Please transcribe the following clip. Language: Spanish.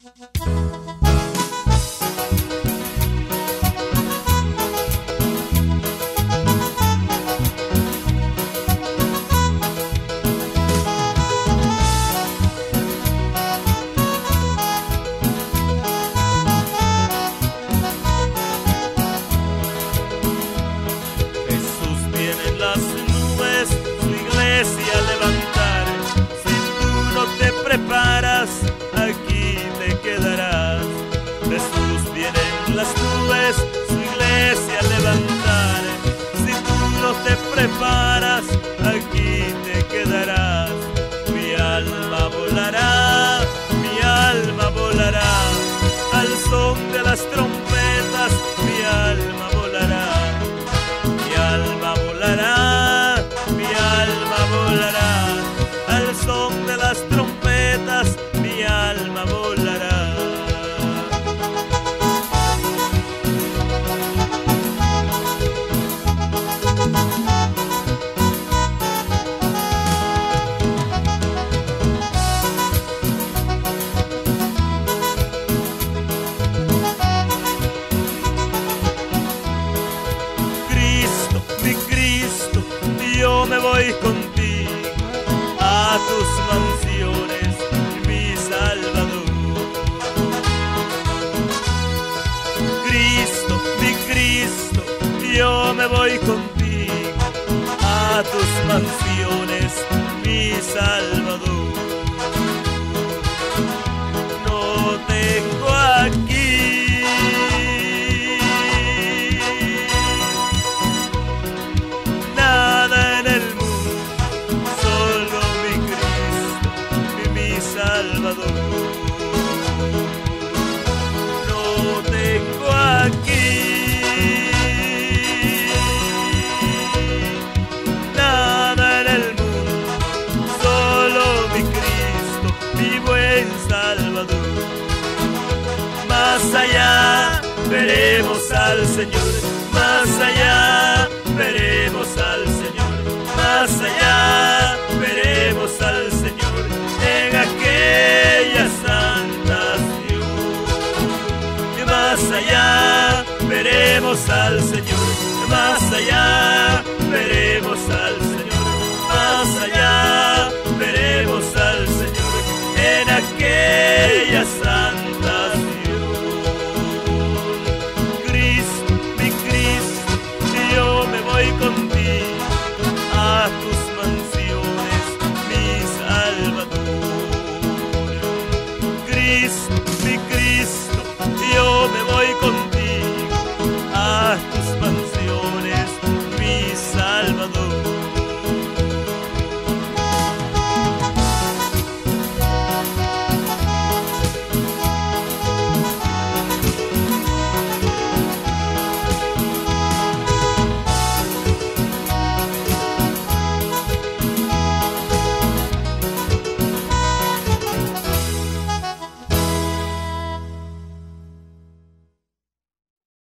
Preparas, aquí te quedarás. Jesús viene en las nubes, su iglesia a levantar. Si tú no te preparas, aquí te quedarás. Mi alma volará, mi alma volará. Al son de las trompetas, mi alma volará. Mi alma volará, mi alma volará. Al son de las trompetas, mi alma volará. Cristo, mi Cristo, yo me voy contigo a tus mansiones, mi Salvador. Cristo, mi Cristo, yo me voy contigo a tus mansiones, mi Salvador. No tengo aquí nada en el mundo, solo mi Cristo, mi Salvador. No tengo aquí nada en el mundo, solo mi Cristo, mi buen Salvador. Más allá veremos al Señor, más allá veremos al Señor, más allá veremos al Señor en aquella santa ciudad. Más allá veremos al Señor, más allá veremos al Señor, más allá veremos al Señor en aquella santa ciudad. Cristo, mi Cristo, yo me voy contigo a tus mansiones, mi Salvador. Cristo,